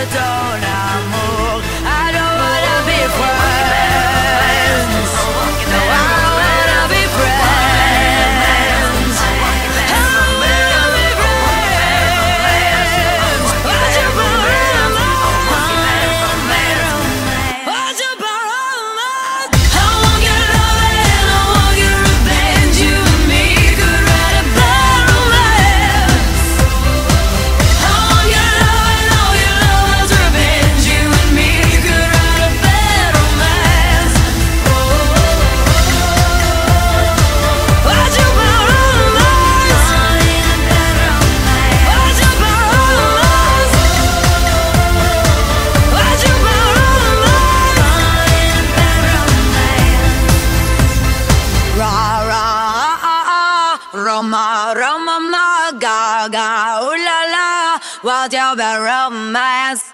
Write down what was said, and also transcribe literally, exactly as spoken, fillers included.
ton amour. I don't wanna be friends. No, I don't wanna be friends. I don't wanna be friends. What you borrow What you borrow I want your love and I want your revenge. You and me could write a bad romance. I want your love and all your love's revenge. You and me could write a bad romance. What you borrow What you borrow What you Ra ra ah ah Roma Roma ma ga ga ooh la la What's your bad romance?